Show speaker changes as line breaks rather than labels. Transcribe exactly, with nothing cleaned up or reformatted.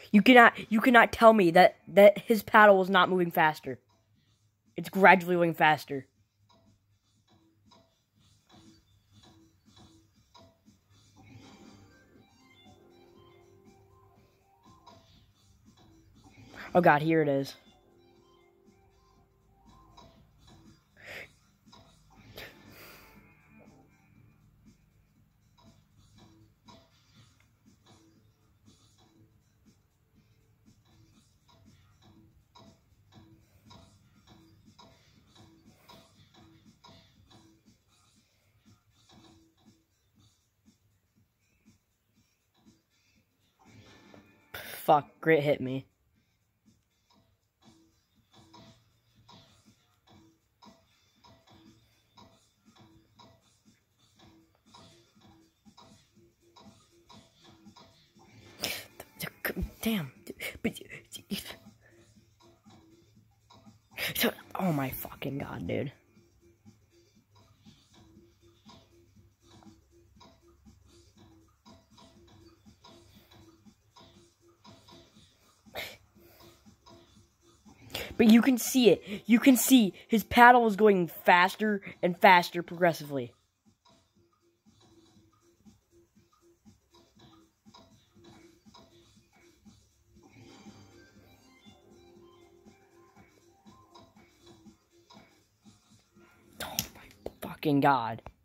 You cannot you cannot tell me that, that his paddle was not moving faster. It's gradually going faster. Oh god, here it is. Fuck, Grit hit me. Damn. But, oh my fucking god, dude. But you can see it. You can see his paddle is going faster and faster progressively. Oh my fucking god.